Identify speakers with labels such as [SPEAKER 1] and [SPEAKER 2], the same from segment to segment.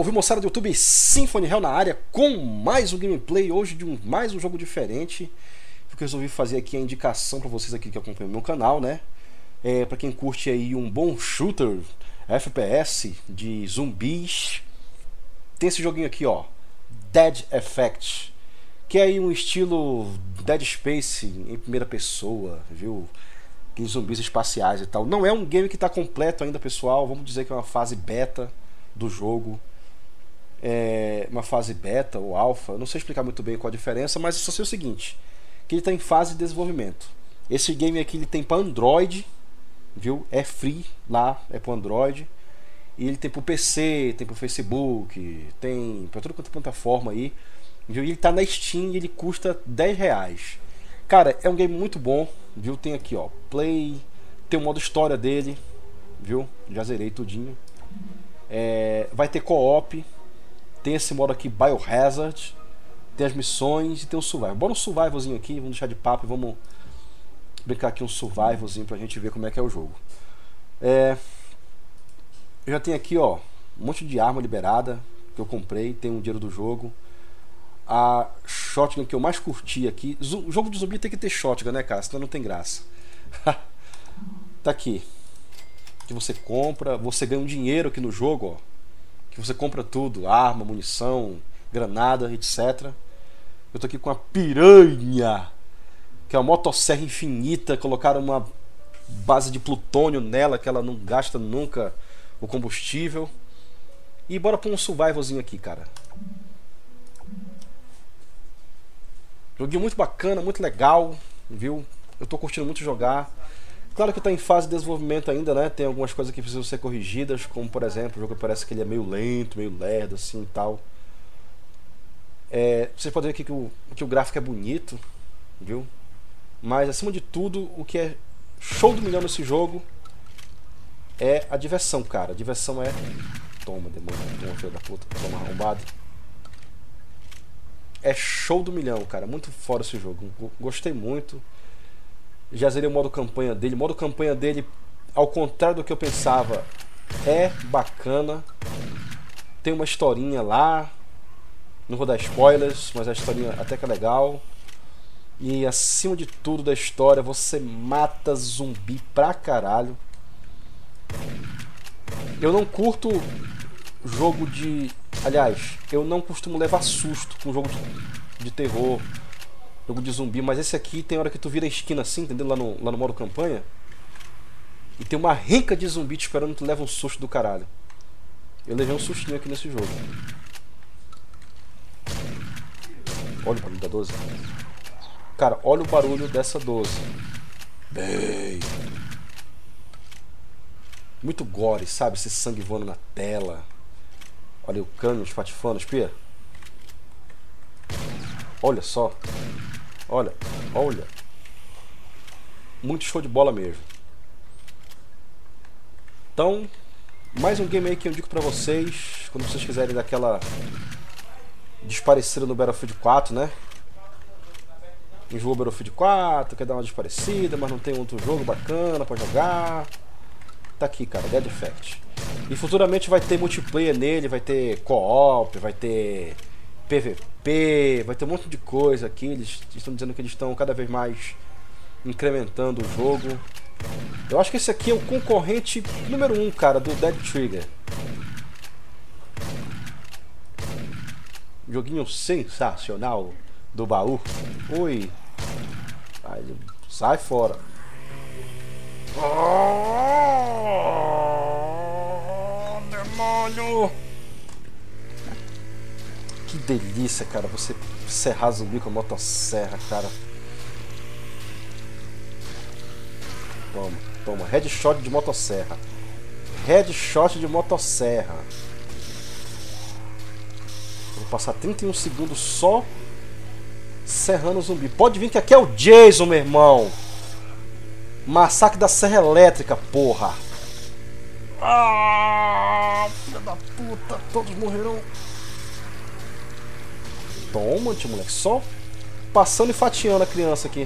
[SPEAKER 1] Salve moçada do YouTube, Symphony Hell na área com mais um gameplay hoje de mais um jogo diferente. O que eu resolvi fazer aqui é a indicação para vocês aqui que acompanham o meu canal, né? Para quem curte aí um bom shooter, FPS de zumbis, tem esse joguinho aqui, ó, Dead Effect, que é aí um estilo Dead Space em primeira pessoa, viu? Aqueles zumbis espaciais e tal. Não é um game que está completo ainda, pessoal. Vamos dizer que é uma fase beta do jogo. É uma fase beta ou alfa, não sei explicar muito bem qual a diferença, mas só sei o seguinte, que ele está em fase de desenvolvimento. Esse game aqui ele tem para Android, viu? É free lá, é para Android. E ele tem para o PC, tem para o Facebook, tem para toda quanto é plataforma aí, viu? E ele está na Steam e ele custa R$10. Cara, é um game muito bom, viu? Tem aqui, ó, Play, tem o modo história dele, viu? Já zerei tudinho. Vai ter co-op, tem esse modo aqui Biohazard, tem as missões e tem o survival. Bora um survivalzinho aqui, vamos deixar de papo e vamos brincar aqui um survivalzinho pra gente ver como é que é o jogo. Eu já tenho aqui, ó, um monte de arma liberada que eu comprei, tem um dinheiro do jogo. A shotgun que eu mais curti aqui, o jogo de zumbi tem que ter shotgun, né, cara? Senão não tem graça. Tá aqui, que você compra, você ganha um dinheiro aqui no jogo, ó, que você compra tudo, arma, munição, granada, etc. Eu tô aqui com a piranha, que é uma motosserra infinita, colocaram uma base de plutônio nela, que ela não gasta nunca o combustível. E bora pra um survivalzinho aqui, cara. Joguinho muito bacana, muito legal, viu? Eu tô curtindo muito jogar. Claro que está em fase de desenvolvimento ainda, né? Tem algumas coisas que precisam ser corrigidas, como por exemplo, o jogo parece que ele é meio lento, meio lerdo, assim e tal. Vocês podem ver aqui que o gráfico é bonito, viu? Mas acima de tudo, o que é show do milhão nesse jogo é a diversão, cara. A diversão é... Toma, demônio, toma, filho da puta, toma arrombado. É show do milhão, cara. Muito foda esse jogo. Gostei muito. Já zerei o modo campanha dele. O modo campanha dele, ao contrário do que eu pensava, é bacana. Tem uma historinha lá. Não vou dar spoilers, mas a historinha até que é legal. E acima de tudo da história, você mata zumbi pra caralho. Eu não curto jogo de... Aliás, eu não costumo levar susto com jogo de terror, jogo de zumbi, mas esse aqui tem hora que tu vira a esquina assim, entendeu? Lá no modo campanha. E tem uma rinca de zumbi te esperando e tu leva um susto do caralho. Eu levei um sustinho aqui nesse jogo. Olha o barulho da 12. Cara, olha o barulho dessa 12. Bem... Muito gore, sabe? Esse sangue voando na tela. Olha o cano espatifando, espia. Olha só. Olha, olha. Muito show de bola mesmo. Então, mais um game aí que eu indico pra vocês. Quando vocês quiserem dar aquela desparecida no Battlefield 4, né? Enjoou o Battlefield 4, quer dar uma desparecida, mas não tem outro jogo bacana pra jogar. Tá aqui, cara, Dead Effect. E futuramente vai ter multiplayer nele, vai ter co-op, vai ter PVP, vai ter um monte de coisa aqui. Eles estão dizendo que eles estão cada vez mais incrementando o jogo. Eu acho que esse aqui é o concorrente número 1, cara, do Dead Trigger. Joguinho sensacional do baú. Ui. Ai, sai fora. Oh, demônio! Que delícia, cara, você serrar zumbi com a motosserra, cara. Toma, toma, headshot de motosserra. Headshot de motosserra. Vou passar 31 segundos só serrando o zumbi. Pode vir que aqui é o Jason, meu irmão. Massacre da Serra Elétrica, porra. Ah, filha da puta, todos morrerão. Toma, tio moleque, só passando e fatiando a criança aqui.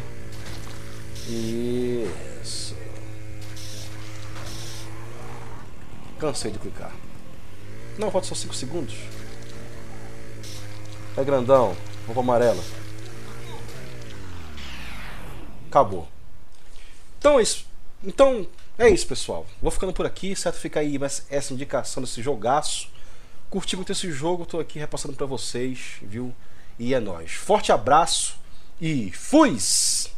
[SPEAKER 1] Isso. Cansei de clicar. Não, falta só 5 segundos. É grandão. Vou pro amarelo. Acabou. Então é isso, pessoal. Vou ficando por aqui, certo? Fica aí essa indicação desse jogaço. Curti muito esse jogo, tô aqui repassando pra vocês, viu? E é nóis. Forte abraço e fui!